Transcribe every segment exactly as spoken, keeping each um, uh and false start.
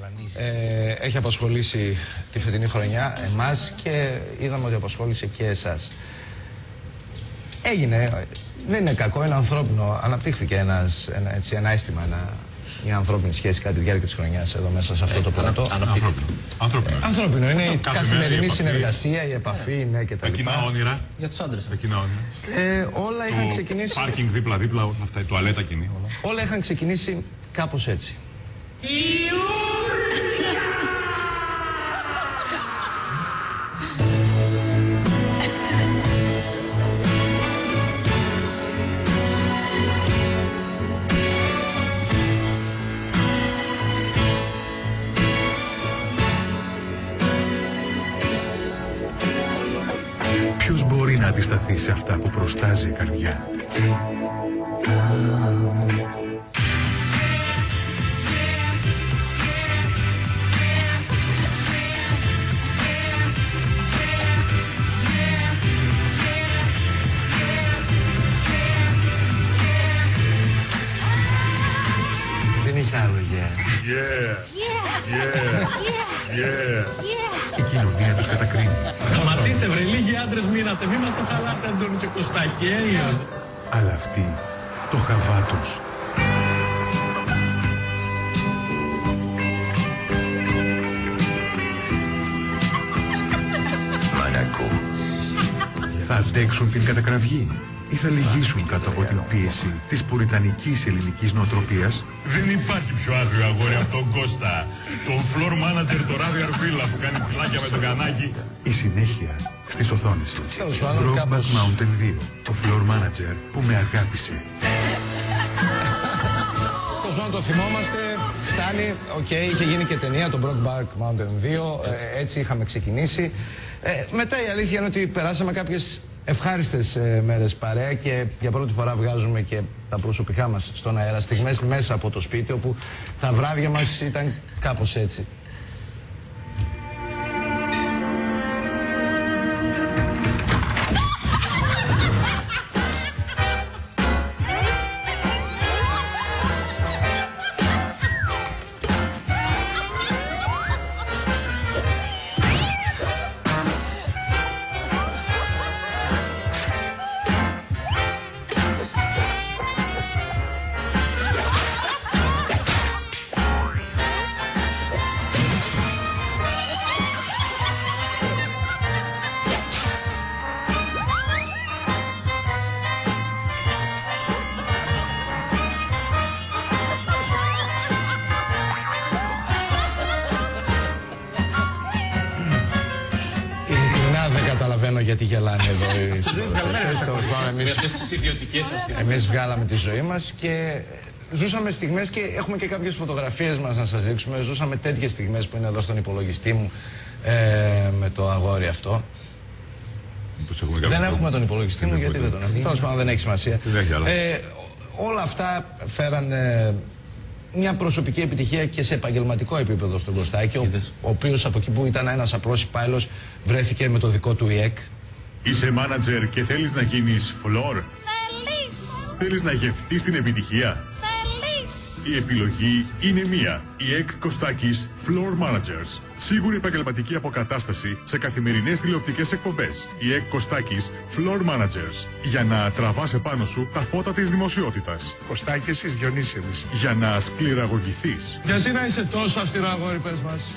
ε, έχει απασχολήσει τη φετινή χρονιά εμάς και είδαμε ότι απασχόλησε και εσάς. Έγινε, δεν είναι κακό, είναι ανθρώπινο. Αναπτύχθηκε ένας, ένα, έτσι, ένα αίσθημα, ένα, μια ανθρώπινη σχέση κατά τη διάρκεια της χρονιάς εδώ μέσα σε αυτό το πλατό. Αναπτύχθηκε. Ανθρώπινο. Ανθρώπινο. Είναι η καθημερινή η συνεργασία, η επαφή, ναι, και τα λοιπά. Τα κοινά όνειρα. Για τους άντρες. Τα κοινά όνειρα. Ε, όλα είχαν το ξεκινήσει. Πάρκινγκ δίπλα-δίπλα, αυτά, η τουαλέτα κοινή. Όλα. Όλα είχαν ξεκινήσει κάπως έτσι. Ποιος μπορεί να αντισταθεί σε αυτά που προστάζει η καρδιά? Δεν είχε άλλο γεια. Yeah, yeah, yeah. Η κοινωνία τους κατακρίνει. Σταματήστε βρε, λίγοι άντρες μείνατε, μη μας το χαλάτε Αντώνη και Κωστάκη, έλεος. Αλλά αυτοί το χαβά τους. Μανακό. Θα αντέξουν την κατακραυγή ή θα λυγίσουν κάτω από την πίεση της πουριτανικής ελληνικής νοοτροπίας? Δεν υπάρχει πιο άδειο αγόρι από τον Κώστα, τον floor manager, το ράδιο αρφίλα που κάνει φυλάκια με τον κανάκι. Η συνέχεια στις οθόνες σας. πάντων, Brokeback κάπως- Mountain δύο, το floor manager που με αγάπησε. Όσο να το θυμόμαστε, φτάνει, οκ, okay, είχε γίνει και ταινία, το Brokeback Mountain δύο, έτσι, ε, έτσι είχαμε ξεκινήσει. Ε, μετά η αλήθεια είναι ότι περάσαμε κάποιες ευχάριστες ε, μέρες παρέα και για πρώτη φορά βγάζουμε και τα προσωπικά μας στον αέρα, στιγμές μέσα από το σπίτι, όπου τα βράδια μας ήταν κάπως έτσι. Γιατί γελάνε εδώ οι Με αυτές τις ιδιωτικές σας στιγμές. Εμείς βγάλαμε τη ζωή μας και ζούσαμε στιγμές και έχουμε και κάποιες φωτογραφίες μας να σας δείξουμε. Ζούσαμε τέτοιες στιγμές που είναι εδώ στον υπολογιστή μου ε, με το αγόρι αυτό. Έχουμε δεν έχουμε τον υπολογιστή μου γιατί δεν τον έχουμε. Τέλος πάντων, δεν έχει σημασία. Ε, όλα αυτά φέραν ε, μια προσωπική επιτυχία και σε επαγγελματικό επίπεδο στον Κωστάκη, ο, ο οποίος από εκεί που ήταν ένας απλός υπάλληλος βρέθηκε με το δικό του ι εκ. Είσαι manager και θέλεις να γίνεις floor. Θέλεις. Θέλεις να γευτείς την επιτυχία. Θέλεις. Η επιλογή είναι μία. ι εκ Κωστάκης Floor Managers. Σίγουρη επαγγελματική αποκατάσταση σε καθημερινές τηλεοπτικές εκπομπές. ι εκ Κωστάκης Floor Managers. Για να τραβάς επάνω σου τα φώτα της δημοσιότητας. Κωστάκη, εσείς Διονύση εμείς. Για να σκληραγωγηθείς. Γιατί να είσαι τόσο αυστηρό αγόρι, πες μας.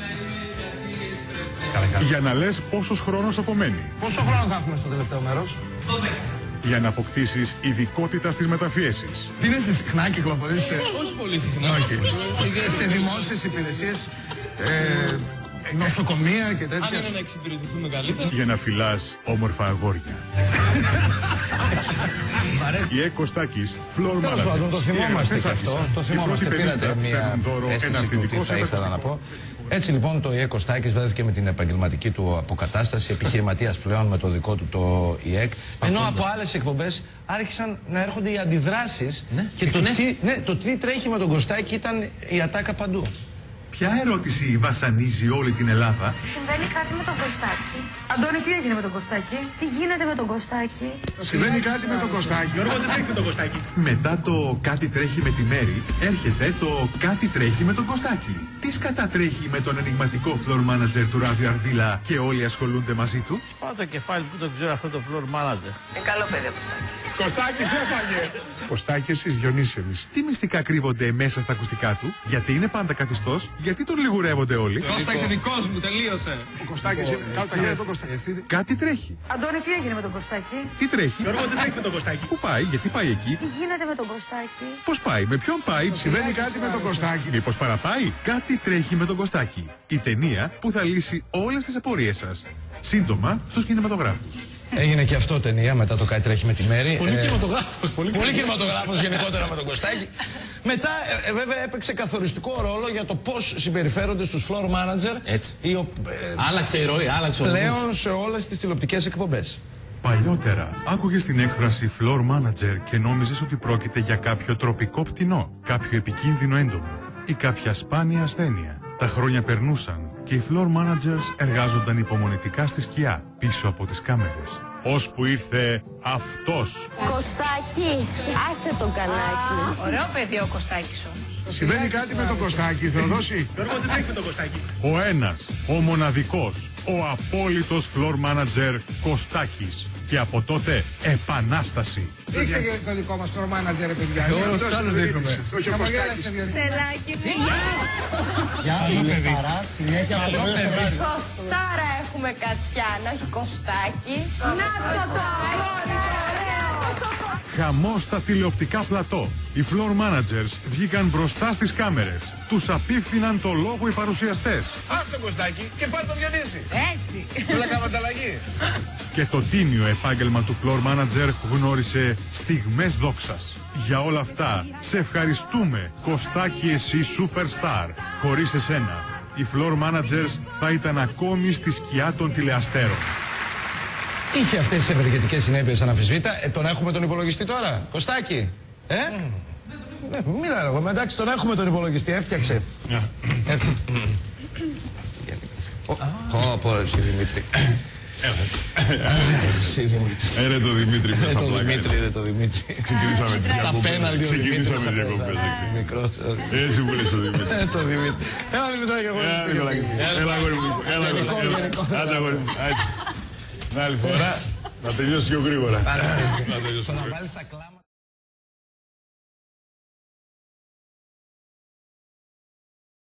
Για να λες πόσος χρόνος απομένει. Πόσο χρόνο θα έχουμε στο τελευταίο μέρος? δώδεκα. Για να αποκτήσεις ειδικότητα στις μεταφιέσεις. Τι είναι, σε συχνά κυκλοφορείς σε... Όχι πολύ συχνά. Όχι. σε δημόσιες υπηρεσίες, ε, νοσοκομεία και τέτοια. Αν είναι να εξυπηρετηθούμε καλύτερα. Για να φυλάς όμορφα αγόρια. Η εκ Κωστάκης Floor Τέλος πάντων, Managers. το θυμόμαστε και αυτό. Το θυμόμαστε, πήρατε μια αίσθηση του τι θα ήθελα να πω. Έτσι λοιπόν το ι εκ Κωστάκης βρέθηκε με την επαγγελματική του αποκατάσταση, επιχειρηματίας πλέον με το δικό του το ι εκ. Ενώ από άλλες εκπομπές άρχισαν να έρχονται οι αντιδράσεις ναι, και το τι, ναι, το τι τρέχει με τον Κωστάκη ήταν η ατάκα παντού. Ποια ερώτηση βασανίζει όλη την Ελλάδα? Συμβαίνει κάτι με τον Κωστάκη. Αντώνη, τι έγινε με τον Κωστάκη? Τι γίνεται με τον Κωστάκη? Συμβαίνει κάτι με τον Κωστάκη. Γιώργο, τι τρέχει με τον Κωστάκη? Μετά το κάτι τρέχει με τη Μέρη, έρχεται το κάτι τρέχει με τον Κωστάκη. Τι σκατά τρέχει με τον ενηγματικό floor manager του Ράδιο Αρβίλα και όλοι ασχολούνται μαζί του? Σπάω το κεφάλι που το ξέρω αυτό το floor manager. Είναι καλό παιδί ο Κωστάκης. Κωστάκης έφαγε. Κωστάκη εσείς, Διονύση εμείς. Τι μυστικά κρύβονται μέσα στα ακουστικά του? Γιατί είναι πάντα καθιστός? Γιατί τον λιγουρεύονται όλοι? Κώστα, είσαι δικός μου, τελείωσε. Ο Κωστάκης, κάτω τα χέρια του Κωστάκη. Κάτι τρέχει. Αντώνη, τι έγινε με τον Κωστάκη? Τι τρέχει? Γιώργο, τι τρέχει με τον Κωστάκη? Πού πάει, γιατί πάει εκεί? Τι γίνεται με τον Κωστάκη? Πώς πάει, με ποιον πάει? Συμβαίνει κάτι με τον Κωστάκη. Μήπως παραπάει? Κάτι τρέχει με τον Κωστάκη. Η ταινία που θα λύσει όλες τις απορίες σας. Σύντομα στους κινηματογράφους. Έγινε και αυτό ταινία μετά το κάτι τρέχει με τη Μέρη. Πολύ Ε, κινηματογράφος, πολύ Πολύ κινηματογράφος γενικότερα με τον Κωστάκη. Μετά, ε, ε, βέβαια, έπαιξε καθοριστικό ρόλο για το πώς συμπεριφέρονται στους floor manager. Έτσι. Οι, ο- ε, Άλλαξε η ροή, άλλαξε ο νους. πλέον σε όλες τις τηλεοπτικές εκπομπές. Παλιότερα, άκουγες την έκφραση floor manager και νόμιζες ότι πρόκειται για κάποιο τροπικό πτηνό, κάποιο επικίνδυνο έντομο ή κάποια σπάνια ασθένεια. Τα χρόνια περνούσαν και οι floor managers εργάζονταν υπομονητικά στη σκιά, πίσω από τις κάμερες. Ώσπου ήρθε αυτός. Κωστάκη, άσε τον κανάκι. Ωραίο παιδί ο Κωστάκης όμως. Συμβαίνει κάτι με τον Κωστάκη, Θεοδόση. Γιώργο, τι τρέχει με τον Κωστάκη? Ο ένας, ο μοναδικός, ο απόλυτος floor manager Κωστάκης. Και από τότε επανάσταση. Δείξε και το δικό μας floor manager, ρε παιδιά. Όλους τους άλλους δείχνουμε. Όχι ο Κωστάκης. Τελάκι μου. Γεια σας, παρά, συνέχεια από το πρωί στο βράδυ. Κωστάρα έχουμε Κατιάνα, όχι Κωστάκη. Να το το Χαμός στα τηλεοπτικά πλατό. Οι floor managers βγήκαν μπροστά στις κάμερες. Τους απίφθηναν το λόγο οι παρουσιαστές. Ας τον Κωστάκη και πάρ' το Διονύση. Έτσι. Όλα κάνουμε ανταλλαγή. Και το τίμιο επάγγελμα του floor manager γνώρισε στιγμές δόξας. Για όλα αυτά, σε ευχαριστούμε, Κωστάκη, εσύ superstar. Χωρίς εσένα, οι floor managers θα ήταν ακόμη στη σκιά των τηλεαστέρων. Είχε αυτές τις ευεργετικές συνέπειες αναμφισβήτητα. Ε, τον έχουμε τον υπολογιστή τώρα, Κωστάκη. Ε? Ναι, μίλα εγώ, εντάξει, τον έχουμε τον υπολογιστή, έφτιαξε. Έφτιαξε. Ω, πω, εσύ Δημήτρη. Εσύ Δημήτρη. Ε, ρε το Δημήτρη, Ε, μέσα το πλάκα. Δημήτρη, ρε το Δημήτρη. Ξεκινήσαμε τις Στα διακοπές. πέναλτι ο Ξεκινήσαμε Δημήτρης. διακοπές. Μικρός. Έτσι μου λες ο Δημήτρη. Ε, το Δημήτρη. Έλα Δημητράκη, εγώ. Έλα, Νικολάκη. Έλα, αγόρι μου. Έλα, αγόρι μου. Έλα. Άντε, αγόρι μου. Έτσι. Την άλλη φορά να τελειώσει πιο γρήγορα. Να βάλεις τα κλάμα.